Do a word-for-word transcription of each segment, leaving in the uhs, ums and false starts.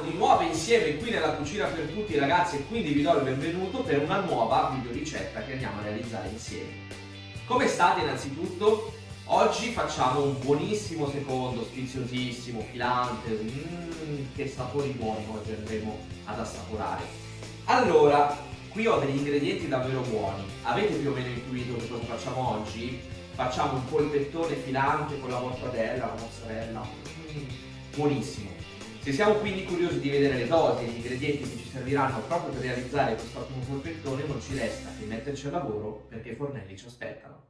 di nuovo insieme qui nella Cucina per Tutti, ragazzi, e quindi vi do il benvenuto per una nuova videoricetta che andiamo a realizzare insieme. Come state innanzitutto? Oggi facciamo un buonissimo secondo, sfiziosissimo, filante, mmm, che sapori buoni oggi andremo ad assaporare. Allora, qui ho degli ingredienti davvero buoni. Avete più o meno intuito che cosa facciamo oggi? Facciamo un polpettone filante con la mortadella, la mozzarella, mm, buonissimo. Se siamo quindi curiosi di vedere le dosi e gli ingredienti che ci serviranno proprio per realizzare questo ottimo polpettone, non ci resta che metterci al lavoro perché i fornelli ci aspettano.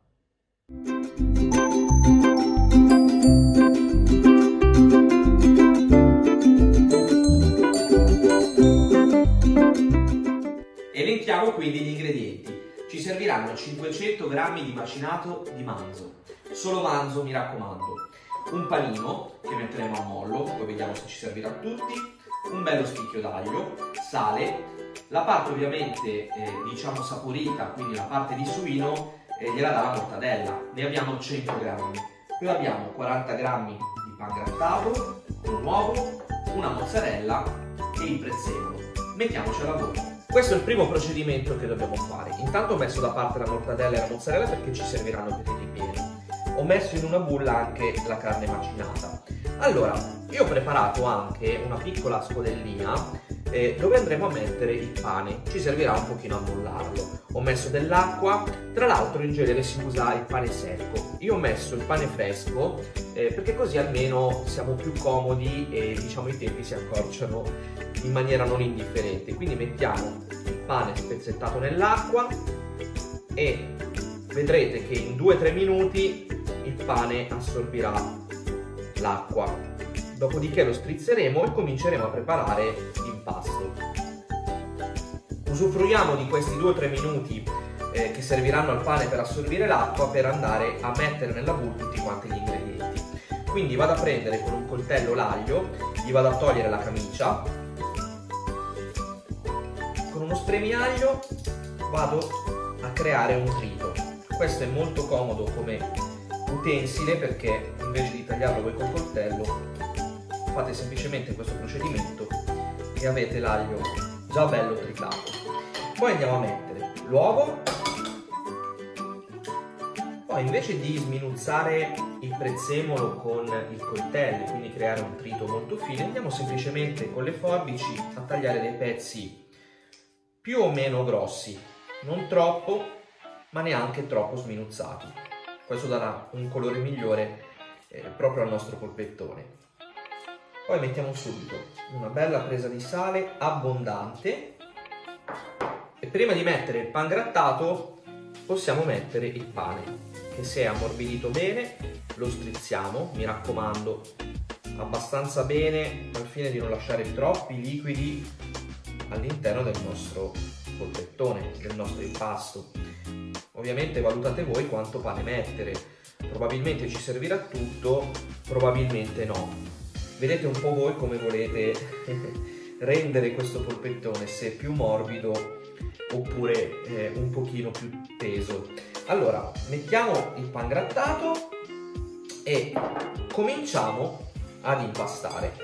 Elenchiamo quindi gli ingredienti. Ci serviranno cinquecento grammi di macinato di manzo, solo manzo mi raccomando, un panino che metteremo a mollo, poi vediamo se ci servirà a tutti, un bello spicchio d'aglio, sale, la parte ovviamente eh, diciamo saporita, quindi la parte di suino eh, gliela dà la mortadella, ne abbiamo cento grammi, poi abbiamo quaranta grammi di pan grattato, un uovo, una mozzarella e il prezzemolo. Mettiamoci al lavoro. Questo è il primo procedimento che dobbiamo fare. Intanto ho messo da parte la mortadella e la mozzarella perché ci serviranno per i ripieni. Ho messo in una bulla anche la carne macinata. Allora, io ho preparato anche una piccola scodellina eh, dove andremo a mettere il pane. Ci servirà un pochino a bollarlo. Ho messo dell'acqua, tra l'altro in genere si usa il pane secco. Io ho messo il pane fresco eh, perché così almeno siamo più comodi e diciamo i tempi si accorciano in maniera non indifferente. Quindi mettiamo il pane spezzettato nell'acqua e vedrete che in due tre minuti il pane assorbirà l'acqua. Dopodiché lo strizzeremo e cominceremo a preparare l'impasto. Usufruiamo di questi due tre minuti eh, che serviranno al pane per assorbire l'acqua per andare a mettere nella bowl tutti quanti gli ingredienti. Quindi vado a prendere con un coltello l'aglio, gli vado a togliere la camicia, con uno spremiaglio vado a creare un trito. Questo è molto comodo come utensile perché invece di tagliarlo voi col coltello fate semplicemente questo procedimento e avete l'aglio già bello tritato. Poi andiamo a mettere l'uovo, poi invece di sminuzzare il prezzemolo con il coltello, quindi creare un trito molto fine, andiamo semplicemente con le forbici a tagliare dei pezzi più o meno grossi, non troppo ma neanche troppo sminuzzati. Questo darà un colore migliore eh, proprio al nostro polpettone. Poi mettiamo subito una bella presa di sale abbondante e prima di mettere il pan grattato possiamo mettere il pane che si è ammorbidito bene, lo strizziamo, mi raccomando abbastanza bene al fine di non lasciare troppi liquidi all'interno del nostro polpettone, del nostro impasto. Ovviamente valutate voi quanto pane mettere, probabilmente ci servirà tutto, probabilmente no. Vedete un po' voi come volete rendere questo polpettone, se è più morbido oppure eh, un pochino più teso. Allora, mettiamo il pan grattato e cominciamo ad impastare.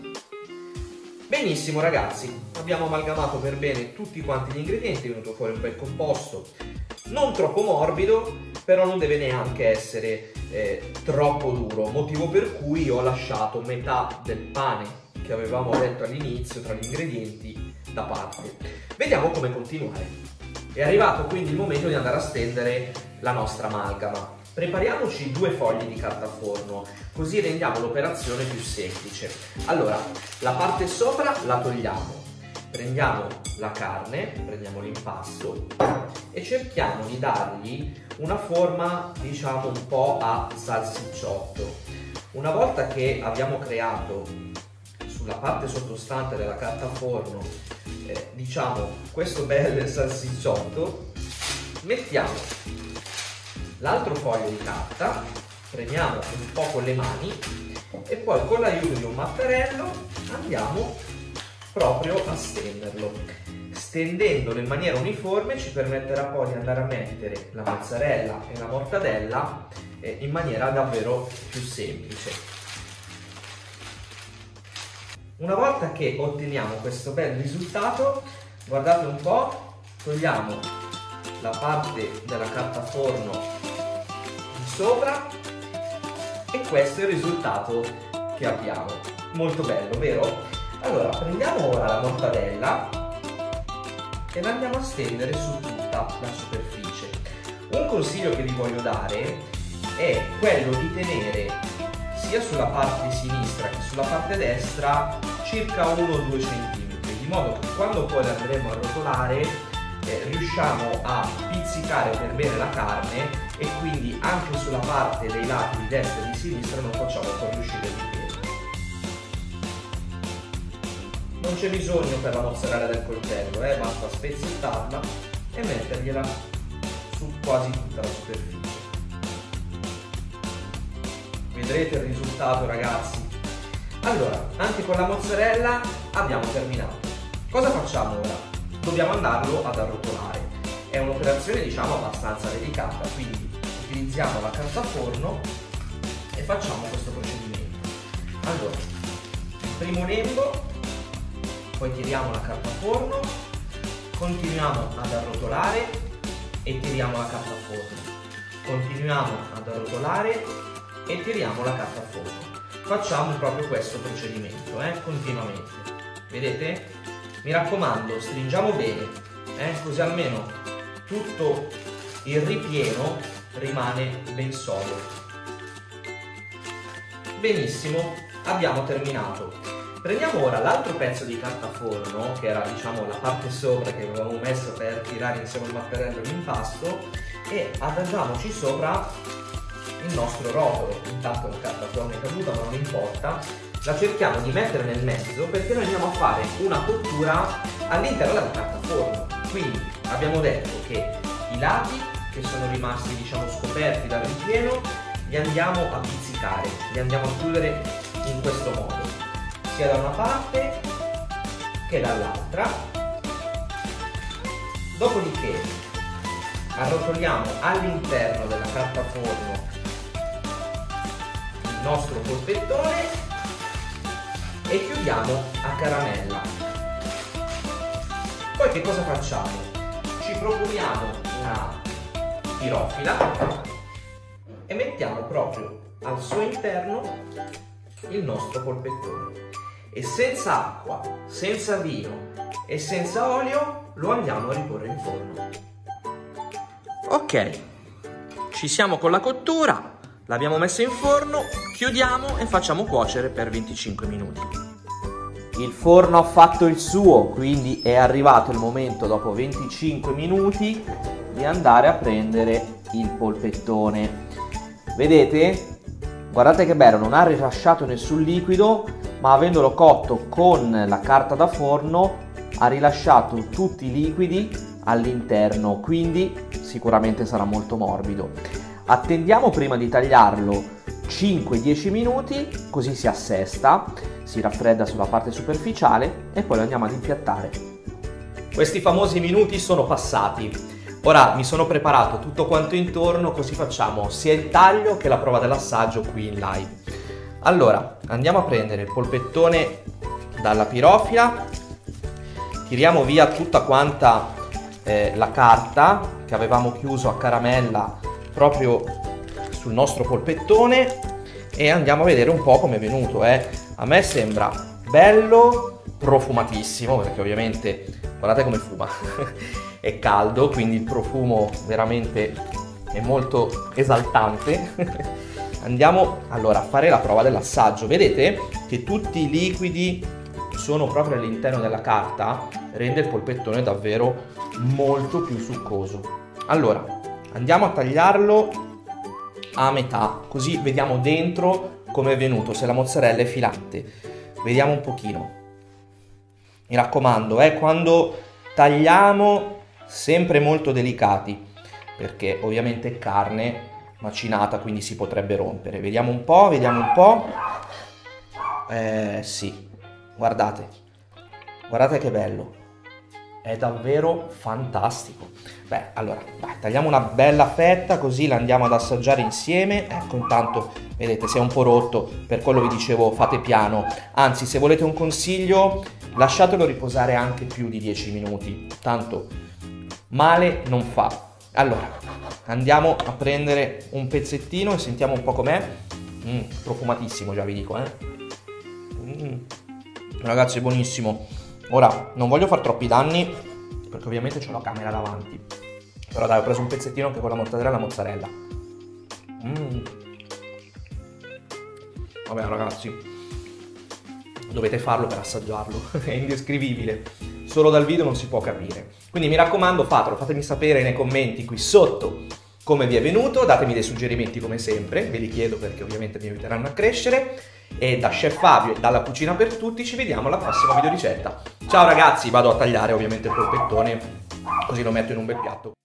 Benissimo ragazzi, abbiamo amalgamato per bene tutti quanti gli ingredienti, è venuto fuori un bel composto, non troppo morbido, però non deve neanche essere eh, troppo duro, motivo per cui ho lasciato metà del pane che avevamo detto all'inizio tra gli ingredienti da parte. Vediamo come continuare. È arrivato quindi il momento di andare a stendere la nostra amalgama. Prepariamoci due fogli di carta forno, così rendiamo l'operazione più semplice. Allora, la parte sopra la togliamo, prendiamo la carne, prendiamo l'impasto e cerchiamo di dargli una forma, diciamo, un po' a salsicciotto. Una volta che abbiamo creato sulla parte sottostante della carta forno, eh, diciamo, questo bel salsicciotto, mettiamo l'altro foglio di carta, premiamo un po' con le mani e poi con l'aiuto di un mattarello andiamo proprio a stenderlo. Stendendolo in maniera uniforme ci permetterà poi di andare a mettere la mozzarella e la mortadella eh, in maniera davvero più semplice. Una volta che otteniamo questo bel risultato, guardate un po', togliamo la parte della carta forno di sopra e questo è il risultato che abbiamo. Molto bello, vero? Allora, prendiamo ora la mortadella e la andiamo a stendere su tutta la superficie. Un consiglio che vi voglio dare è quello di tenere sia sulla parte sinistra che sulla parte destra circa uno o due centimetri, di modo che quando poi la andremo a rotolare eh, riusciamo a pizzicare per bene la carne e quindi anche sulla parte dei lati di destra e di sinistra non facciamo fuoriuscire il ripieno. Non c'è bisogno per la mozzarella del coltello, eh, basta spezzettarla e mettergliela su quasi tutta la superficie. Vedrete il risultato, ragazzi. Allora, anche con la mozzarella abbiamo terminato. Cosa facciamo ora? Dobbiamo andarlo ad arrotolare. È un'operazione, diciamo, abbastanza delicata, quindi utilizziamo la carta forno e facciamo questo procedimento. Allora, primo lembo, poi tiriamo la carta forno, continuiamo ad arrotolare e tiriamo la carta forno. Continuiamo ad arrotolare e tiriamo la carta forno. Facciamo proprio questo procedimento, eh, continuamente. Vedete? Mi raccomando, stringiamo bene, eh, così almeno tutto il ripieno rimane ben solido. Benissimo, abbiamo terminato. Prendiamo ora l'altro pezzo di carta forno, che era, diciamo, la parte sopra che avevamo messo per tirare insieme il mattarello e l'impasto, e adagiamoci sopra il nostro rotolo. Intanto la carta forno è caduta, ma non importa, la cerchiamo di mettere nel mezzo perché noi andiamo a fare una cottura all'interno della carta forno. Quindi abbiamo detto che i lati che sono rimasti, diciamo, scoperti dal ripieno li andiamo a pizzicare, li andiamo a chiudere in questo modo, sia da una parte che dall'altra. Dopodiché arrotoliamo all'interno della carta forno il nostro polpettone e chiudiamo a caramella. Poi che cosa facciamo? Ci procuriamo una pirofila e mettiamo proprio al suo interno il nostro polpettone e senza acqua, senza vino e senza olio lo andiamo a riporre in forno. Ok, ci siamo con la cottura. L'abbiamo messa in forno, chiudiamo e facciamo cuocere per venticinque minuti. Il forno ha fatto il suo, quindi è arrivato il momento, dopo venticinque minuti, di andare a prendere il polpettone. Vedete? Guardate che bello, non ha rilasciato nessun liquido, ma avendolo cotto con la carta da forno ha rilasciato tutti i liquidi all'interno, quindi sicuramente sarà molto morbido. Attendiamo prima di tagliarlo cinque dieci minuti, così si assesta, si raffredda sulla parte superficiale e poi lo andiamo ad impiattare. Questi famosi minuti sono passati. Ora mi sono preparato tutto quanto intorno, così facciamo sia il taglio che la prova dell'assaggio qui in live. Allora, andiamo a prendere il polpettone dalla pirofila, tiriamo via tutta quanta eh, la carta che avevamo chiuso a caramella proprio sul nostro polpettone e andiamo a vedere un po' come è venuto. Eh. A me sembra bello, profumatissimo, perché ovviamente guardate come fuma. È caldo, quindi il profumo veramente è molto esaltante. Andiamo allora a fare la prova dell'assaggio. Vedete che tutti i liquidi sono proprio all'interno della carta, rende il polpettone davvero molto più succoso. Allora, andiamo a tagliarlo a metà, così vediamo dentro come è venuto, se la mozzarella è filante. Vediamo un pochino. Mi raccomando, eh, quando tagliamo sempre molto delicati, perché ovviamente è carne macinata, quindi si potrebbe rompere. Vediamo un po', vediamo un po'. Eh sì, guardate, guardate che bello. è davvero fantastico. Beh, allora, dai, tagliamo una bella fetta così la andiamo ad assaggiare insieme. Ecco, intanto, vedete, si è un po' rotto, per quello vi dicevo fate piano. Anzi, se volete un consiglio, lasciatelo riposare anche più di dieci minuti, tanto male non fa. Allora, andiamo a prendere un pezzettino e sentiamo un po' com'è. Mm, profumatissimo, già vi dico, eh. Mm. Ragazzi, è buonissimo. Ora, non voglio far troppi danni, perché ovviamente c'ho la camera davanti. Però dai, ho preso un pezzettino anche con la mortadella e la mozzarella. Mm. Vabbè, ragazzi, dovete farlo per assaggiarlo. È indescrivibile. Solo dal video non si può capire. Quindi mi raccomando, fatelo. Fatemi sapere nei commenti qui sotto come vi è venuto. Datemi dei suggerimenti come sempre. Ve li chiedo perché ovviamente mi aiuteranno a crescere. E da Chef Fabio e dalla Cucina per Tutti ci vediamo alla prossima videoricetta. Ciao ragazzi, vado a tagliare ovviamente il polpettone, così lo metto in un bel piatto.